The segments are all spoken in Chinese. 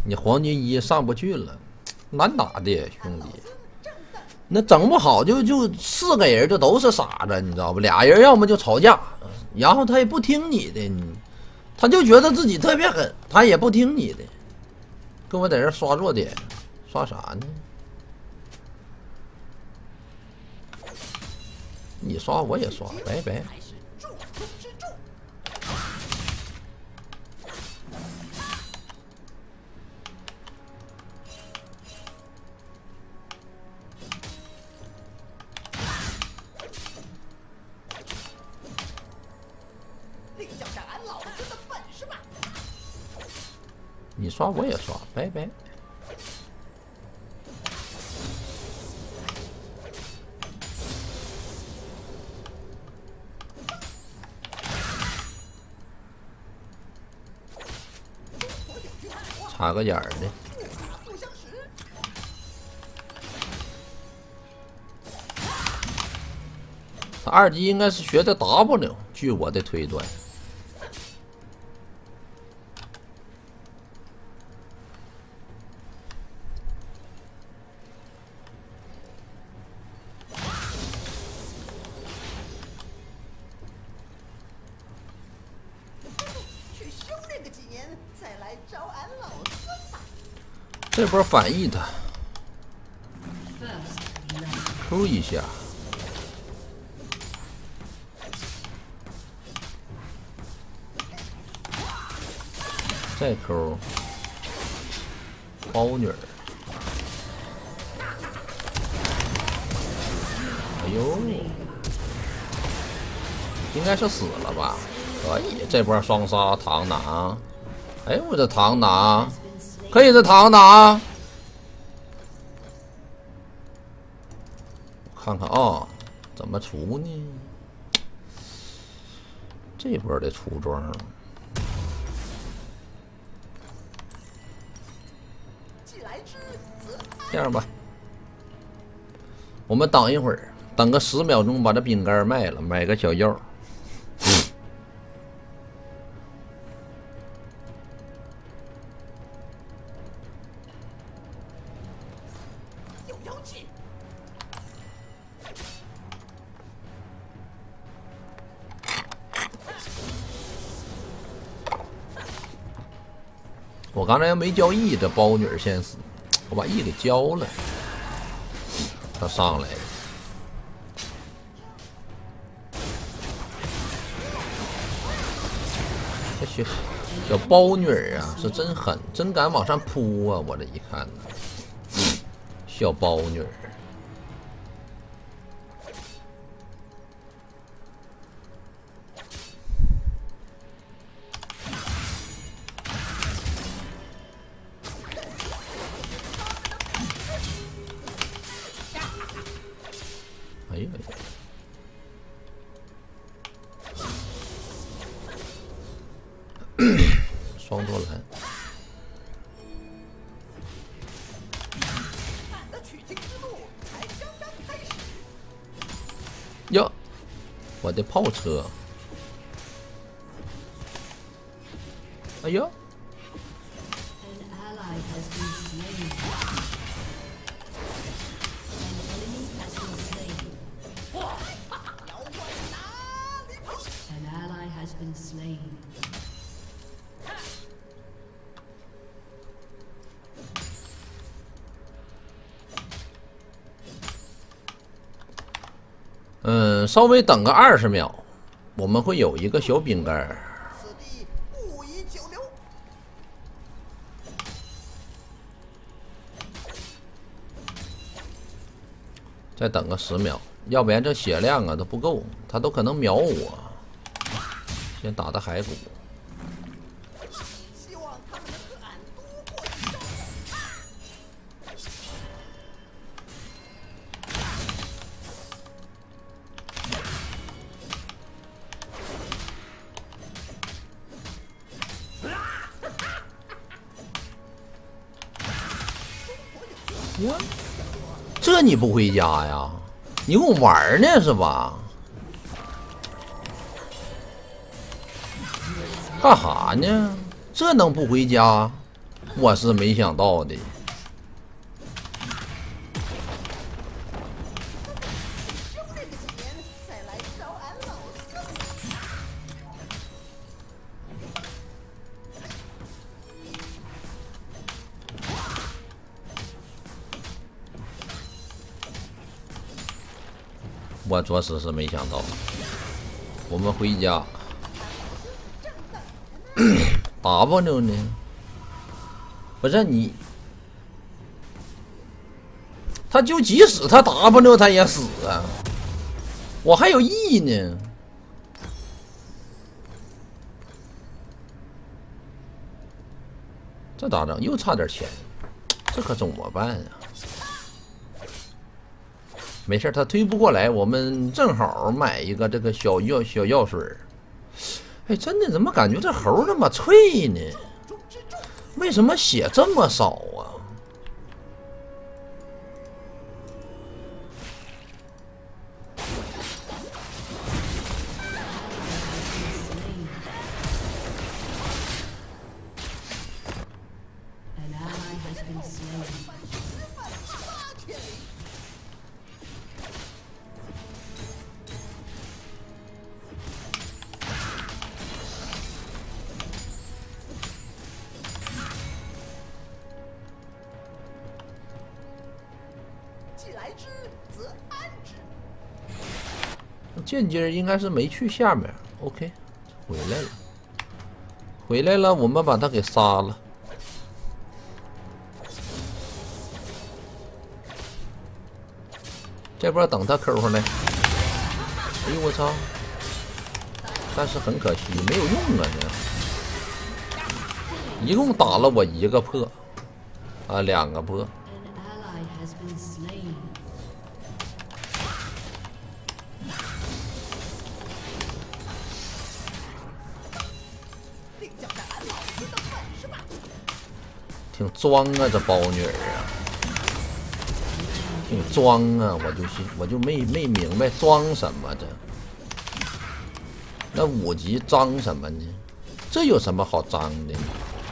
你黄金1上不去了，难打的兄弟。那整不好就4个人就都是傻子，你知道不？俩人要么就吵架，然后他也不听你的，他就觉得自己特别狠，他也不听你的，跟我在这刷弱点，刷啥呢？你刷我也刷，拜拜。你刷我也刷，拜拜。插个眼儿的。他2级应该是学的 W， 据我的推断。这波反义他 ，Q 一下，再 Q， 包女儿，哎呦，应该是死了吧？可以，这波双杀螳螂，哎呦我这螳螂。可以是螳螂，看看啊，怎么出呢？这波得出装。这样吧，我们等一会儿，等个10秒钟，把这饼干卖了，买个小药。我刚才没交 E， 这包女先死，我把 E 给交了，他上来了。这小包女啊，是真狠，真敢往上扑啊！我这一看呢，小包女。哎呀！双多蓝。哟，我的炮车！哎呦！稍微等个20秒，我们会有一个小饼干。再等个10秒，要不然这血量啊都不够，他都可能秒我。先打的骸骨。我，这你不回家呀？你跟我玩呢是吧？干哈呢？这能不回家？ 我是没想到的。我着实是没想到。我们回家。W 呢？不是你，他就即使他 W 他也死啊！我还有 E 呢。这咋整？又差点钱，这可怎么办呀？没事，他推不过来，我们正好买一个这个小药水。哎，真的，怎么感觉这猴那么脆呢？为什么血这么少啊？剑姬应该是没去下面 ，OK， 回来了，回来了，我们把他给杀了。这波等他 Q 上来，哎呦我操！但是很可惜没有用啊，这一共打了我1个破，啊，2个破。挺装啊，这包女儿啊，挺装啊！我就没明白装什么这。那5级装什么呢？这有什么好装的呢？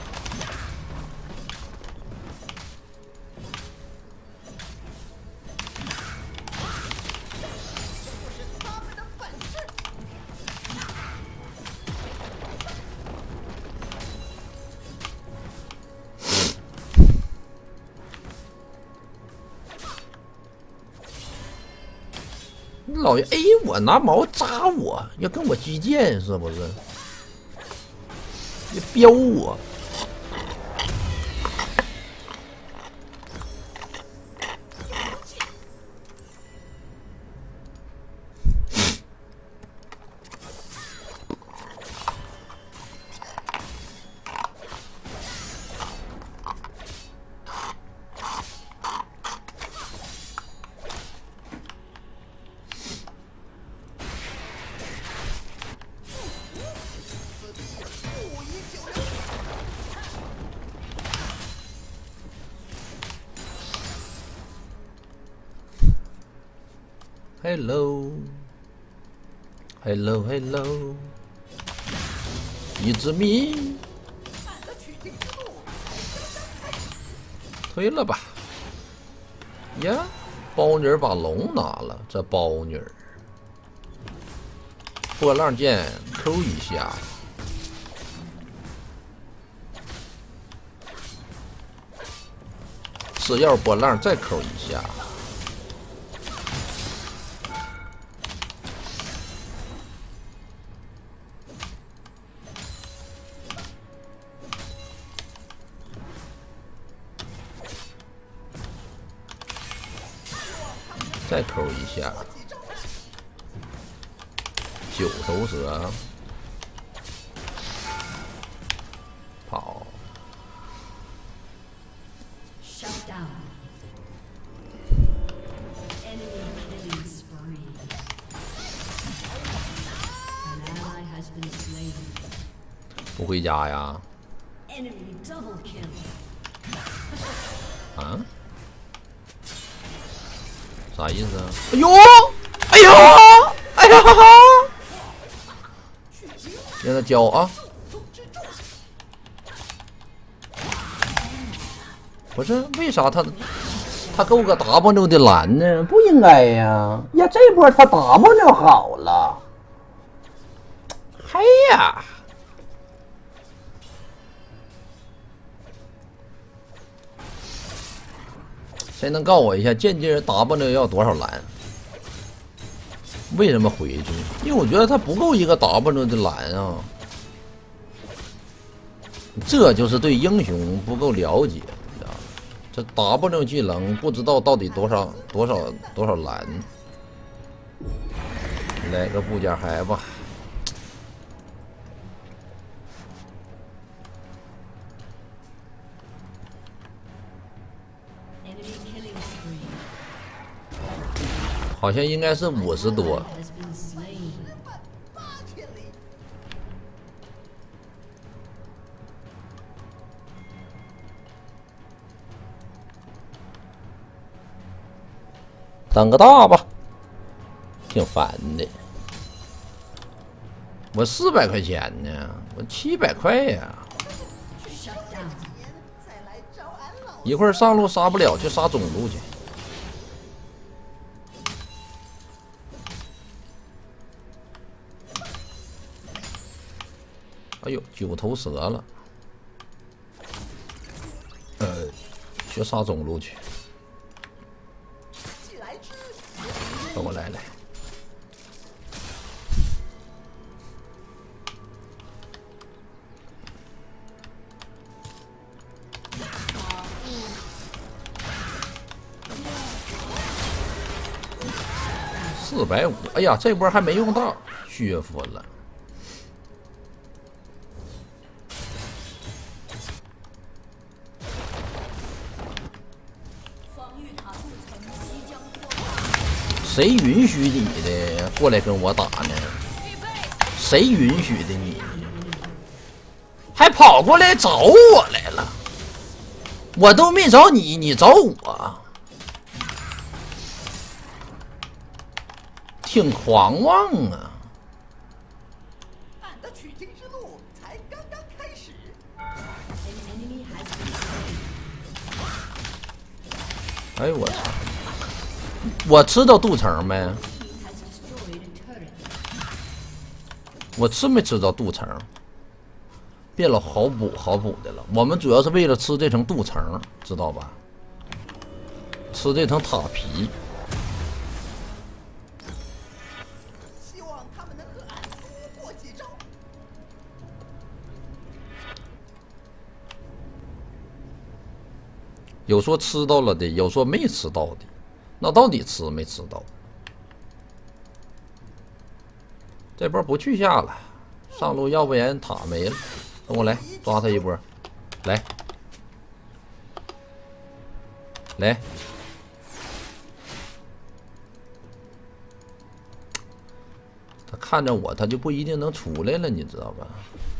老爷 A 我拿矛扎我，要跟我击剑是不是？要飙我！Hello， It's me， 推了吧！呀，包女儿把龙拿了，这包女儿波浪剑 Q 一下，吃药波浪再 Q 一下。再抠一下，9头蛇跑。不回家呀？啊？啥意思啊？哎呦，哎呦，哎呀！让他教啊！ 不是为啥他够个 W 的蓝呢？不应该呀！呀，这波他 W 好了。嘿呀！谁能告我一下，间接 W 要多少蓝？为什么回去？因为我觉得他不够一个 W 的蓝啊。这就是对英雄不够了解，你知道吗？这 W 技能不知道到底多少蓝。来个部件还吧。好像应该是50多。等个大吧，挺烦的。我400块钱呢，我700块呀。一会儿上路杀不了，就杀中路去。哎呦，9头蛇了。去杀中路去。跟我来。450，哎呀，这波还没用到，血服了。谁允许你的过来跟我打呢？谁允许的你？还跑过来找我来了？我都没找你，你找我，挺狂妄啊！俺的取经之路才刚刚开始。哎呦我操！我吃到镀层没？我吃没吃到镀层？变了好补的了。我们主要是为了吃这层镀层，知道吧？吃这层塔皮。希望他们能和俺多过几招。有说吃到了的，有说没吃到的。那到底吃没吃到？这波不去下了，上路要不然塔没了。跟我来抓他一波，来，他看着我，他就不一定能出来了，你知道吧？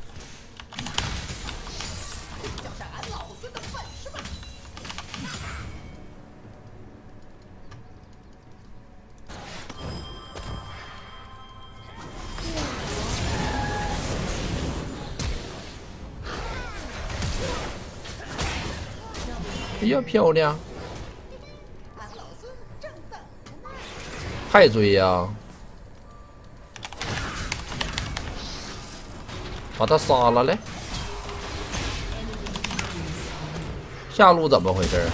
哎呀，漂亮！还追呀！把他杀了来！下路怎么回事？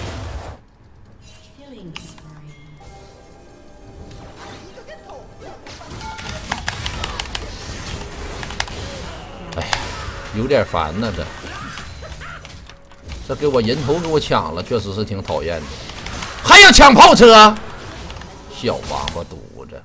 哎呀，有点烦呐，这给我人头给我抢了，确实是挺讨厌的。还要抢炮车，小王八犊子！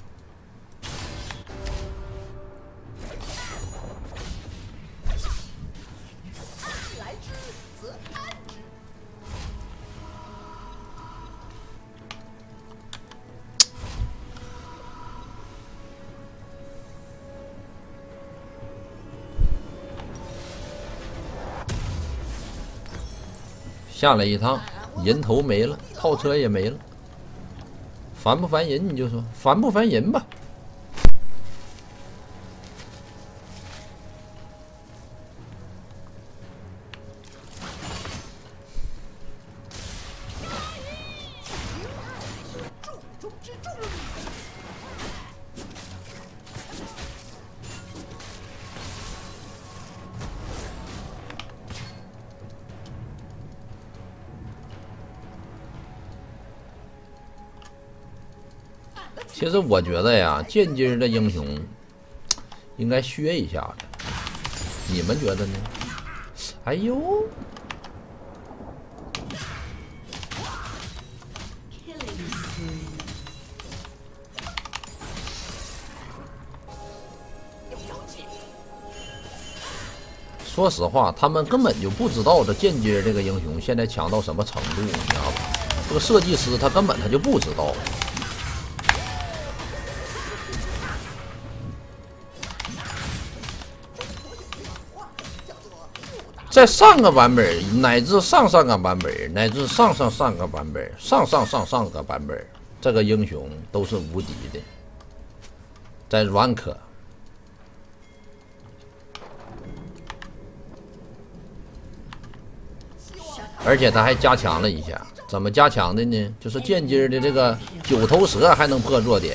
下来一趟，人头没了，炮车也没了，烦不烦人？你就说烦不烦人吧。 其实我觉得呀，剑姬的英雄应该削一下子，你们觉得呢？哎呦！说实话，他们根本就不知道这剑姬这个英雄现在强到什么程度，你知道吧？这个设计师他根本就不知道。在上个版本，乃至上上个版本，乃至上上个版本，上个版本，这个英雄都是无敌的，在软科。而且他还加强了一下，怎么加强的呢？就是剑姬的这个九头蛇还能破弱点。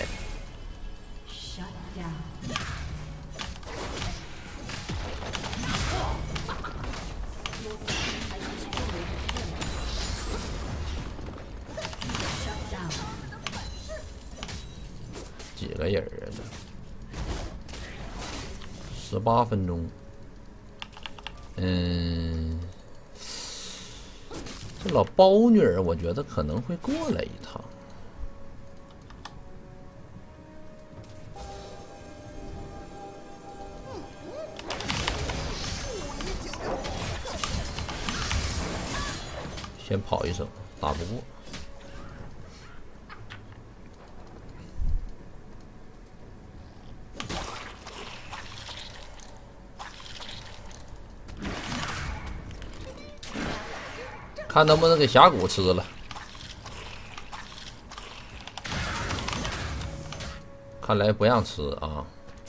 几个人啊？这18分钟。这老包女儿，我觉得可能会过来一趟。先跑一手，打不过。看能不能给峡谷吃了。看来不让吃啊！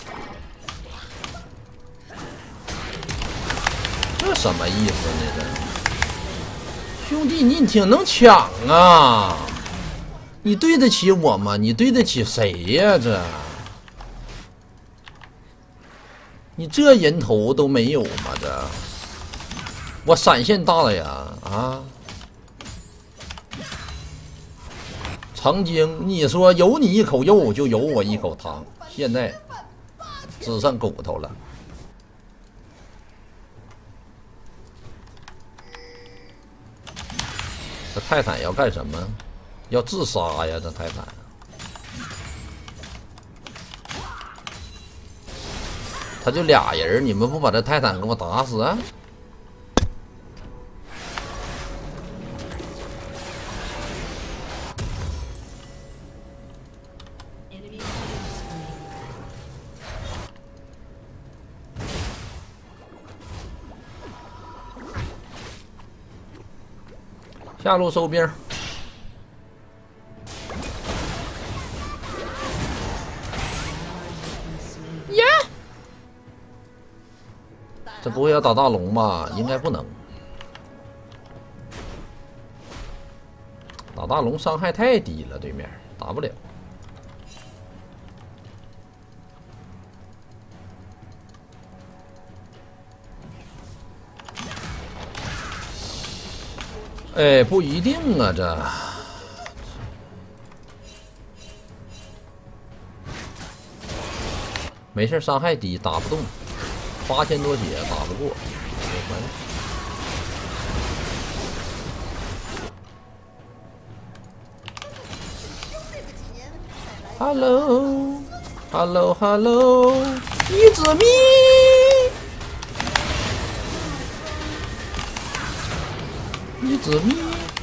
这什么意思呢？这兄弟，你挺能抢啊！你对得起我吗？你对得起谁呀？这你这人头都没有吗？这我闪现大了呀！啊！曾经你说有你一口肉，就有我一口汤，现在只剩骨头了。这泰坦要干什么？要自杀呀！这泰坦，他就俩人，你们不把这泰坦给我打死啊？下路收兵。耶！这不会要打大龙吧？应该不能。打大龙伤害太低了，对面打不了。哎，不一定啊，这没事，伤害低，打不动，8000多血打不过。Hello， 一子咪。一子咪，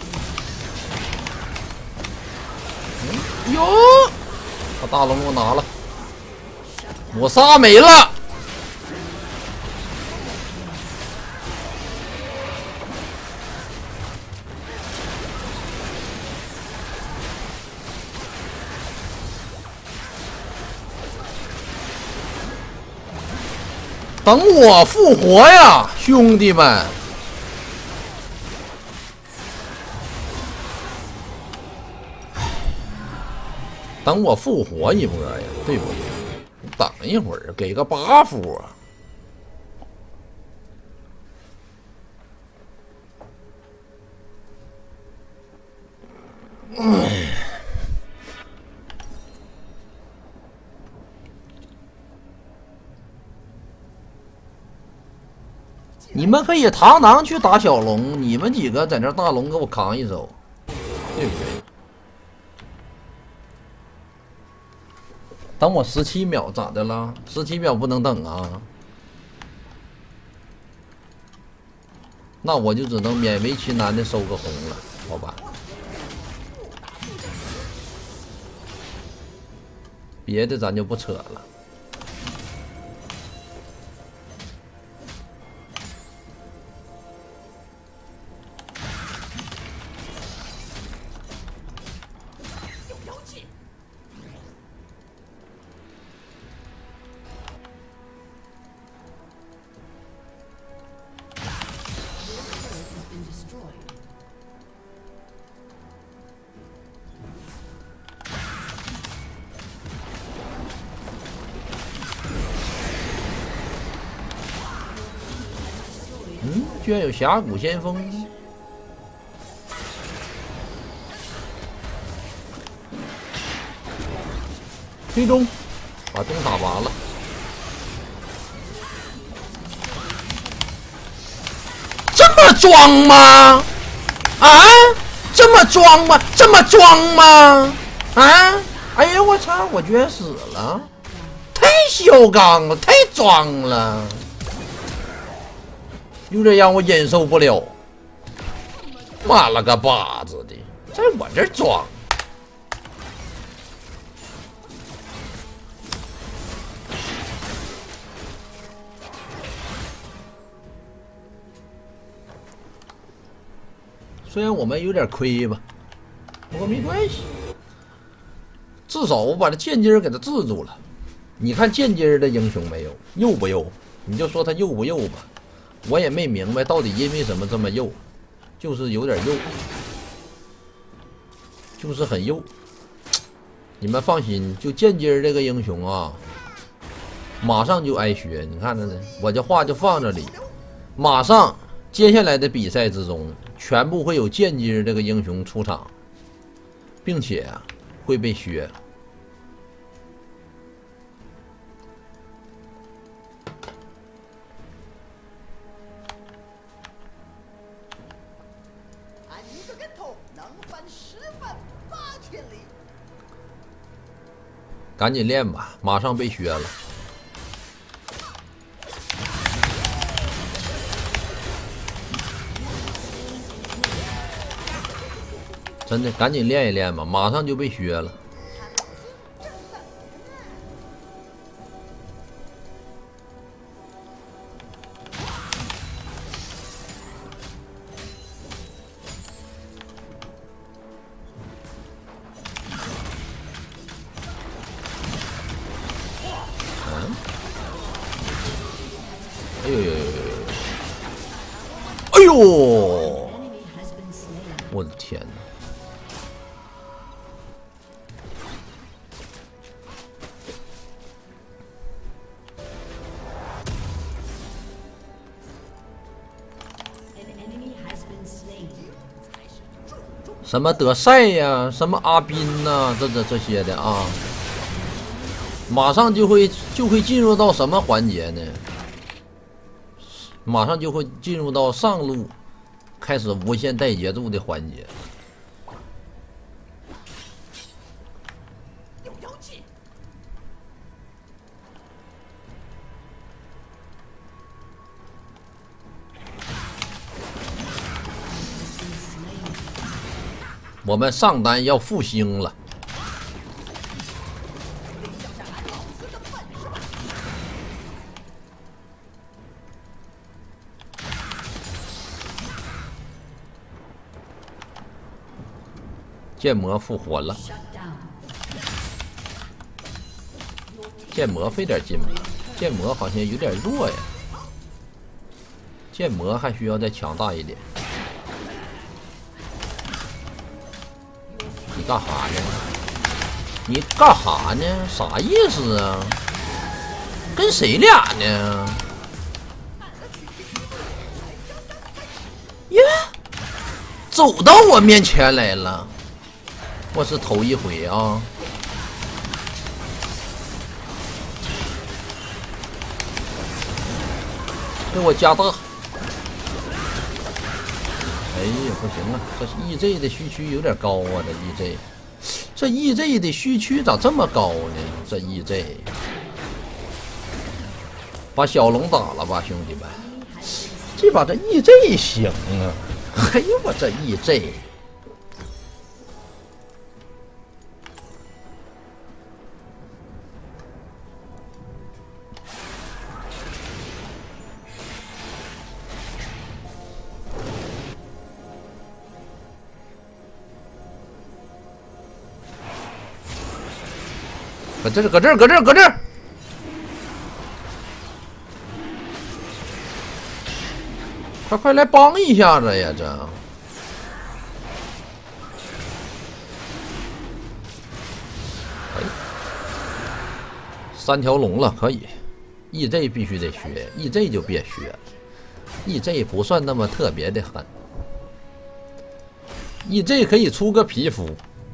哟，把大龙给我拿了，我杀没了。等我复活呀，兄弟们！等我复活一波呀，对不对？等一会儿，给个buff啊！ 你们可以堂堂去打小龙，你们几个在那大龙给我扛一手，对不对？等我17秒咋的了？17秒不能等啊！那我就只能勉为其难的收个红了，好吧？别的咱就不扯了。居然有峡谷先锋！最终把东打完了。这么装吗？啊？这么装吗？这么装吗？啊？哎呀，我操！我居然死了！太嚣张了，太装了！有点让我忍受不了，妈了个巴子的，在我这装！虽然我们有点亏吧，不过没关系，至少我把这剑姬给他治住了。你看剑姬的英雄没有？幼不幼？你就说他幼不幼吧。我也没明白到底因为什么这么幼，就是有点幼，就是很幼。你们放心，就剑姬这个英雄啊，马上就挨削。你看着呢，我这话就放这里，马上接下来的比赛之中，全部会有剑姬这个英雄出场，并且啊会被削。赶紧练吧，马上被削了。真的，赶紧练一练吧，马上就被削了。哎呦呦呦呦！哎呦！我的天哪！什么德赛呀，什么阿宾呐，这些的啊，马上就会进入到什么环节呢？马上就会进入到上路，开始无限带节奏的环节。我们上单要复兴了。剑魔复活了，剑魔费点劲吧？剑魔好像有点弱呀，剑魔还需要再强大一点。你干哈呢？你干哈呢？啥意思啊？跟谁俩呢？耶，走到我面前来了。我是头一回啊！给我加大！ 哎呀，不行啊，这 EZ 的虚区有点高啊，这 EZ 的虚区咋这么高呢？这 EZ 把小龙打了吧，兄弟们，这把这 EZ 行啊！哎呦我这 EZ。搁这儿！快来帮一下子呀！这3条龙了，可以。EZ 必须得学 ，EZ 就别学了。EZ 不算那么特别的狠 ，EZ 可以出个皮肤。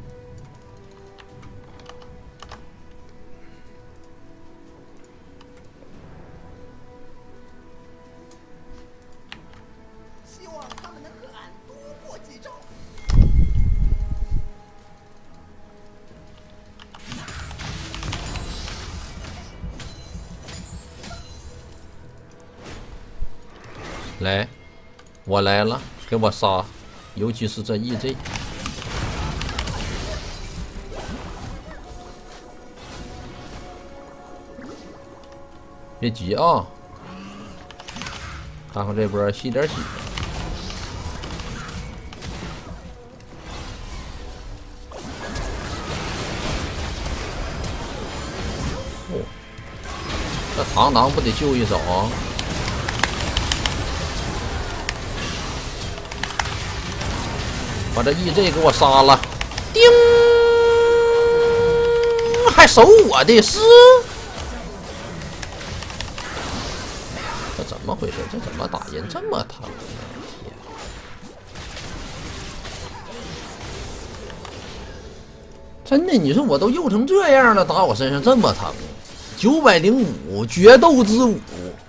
来，我来了，给我杀！尤其是这 EZ， 别急啊，看看这波吸点血。哦，这螳螂不得救一手啊！把这 EZ 给我杀了，叮！还守我的是？哎呀，这怎么回事？这怎么打人这么疼呢？天！真的，你说我都幼成这样了，打我身上这么疼？905决斗之舞，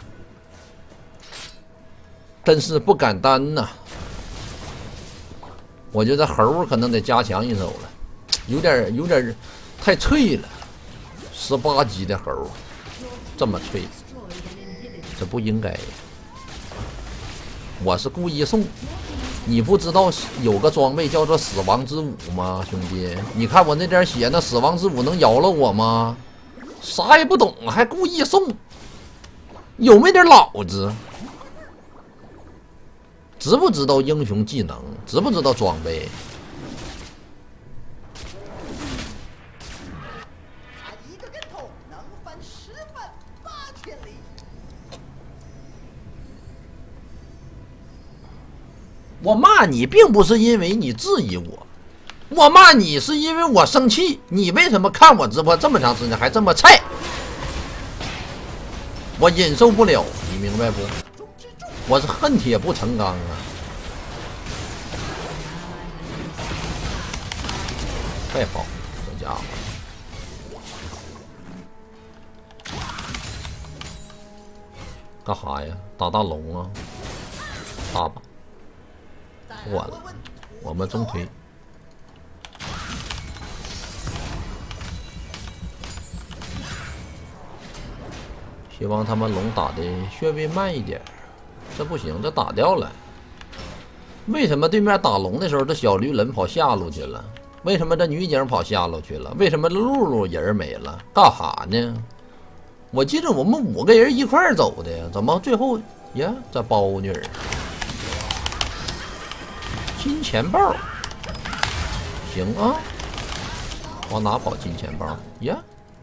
真是不敢当呐！我觉得猴可能得加强一手了，有点太脆了。18级的猴这么脆，这不应该。我是故意送，你不知道有个装备叫做死亡之舞吗，兄弟？你看我那点血，那死亡之舞能饶了我吗？啥也不懂，还故意送，有没点脑子？知不知道英雄技能？知不知道装备？一个跟头能翻108000里。我骂你，并不是因为你质疑我，我骂你是因为我生气。你为什么看我直播这么长时间还这么菜？我忍受不了，你明白不？我是恨铁不成钢啊！快跑，这家伙！干啥呀？打大龙啊！打吧！完了，我们中推。希望他们龙打的稍微慢一点。这不行，这打掉了。为什么对面打龙的时候，这小驴人跑下路去了？为什么这女警跑下路去了？为什么露露人没了？干哈呢？我记得我们5个人一块儿走的呀，怎么最后呀？这包女儿，金钱豹，行啊，往哪跑金钱豹呀？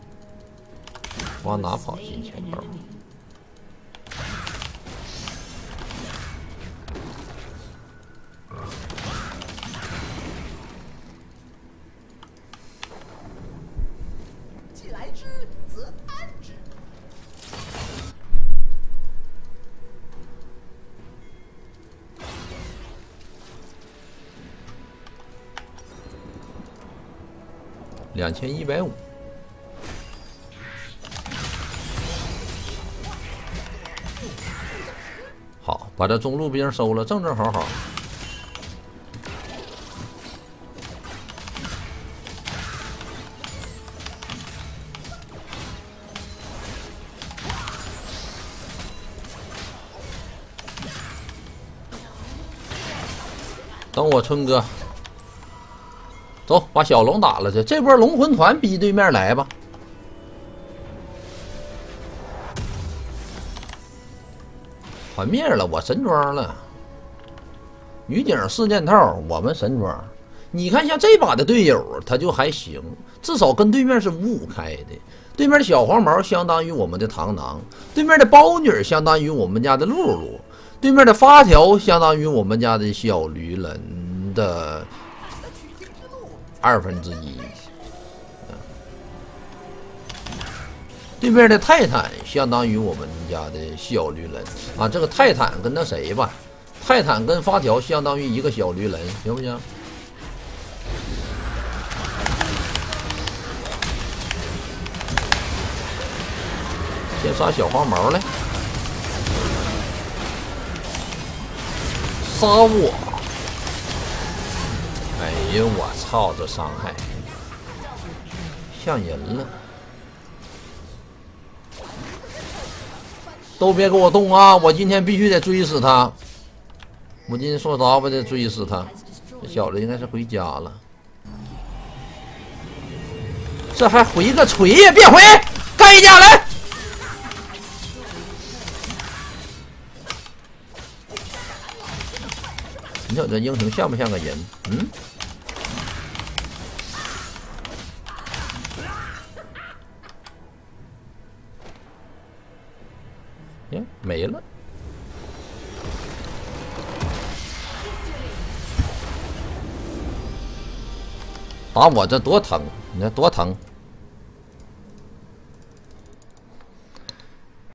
往哪跑金钱豹？2150，好，把这中路兵收了，正正好好。 等我春哥，走，把小龙打了去。这波龙魂团逼对面来吧。团灭了，我神装了。女警四件套，我们神装。你看，像这把的队友，他就还行，至少跟对面是五五开的。对面的小黄毛相当于我们的螳螂，对面的包女相当于我们家的露露，对面的发条相当于我们家的小驴人的1/2。对面的泰坦相当于我们家的小驴人啊，这个泰坦跟那谁吧，泰坦跟发条相当于一个小驴人，行不行？先杀小黄毛来，杀我！哎呦我操，这伤害像人了！都别给我动啊！我今天必须得追死他！我今天说啥我得追死他！这小子应该是回家了。这还回个锤呀！别回，干一架来！你瞅这英雄像不像个人？嗯。呀，没了。打我这多疼，你看多疼。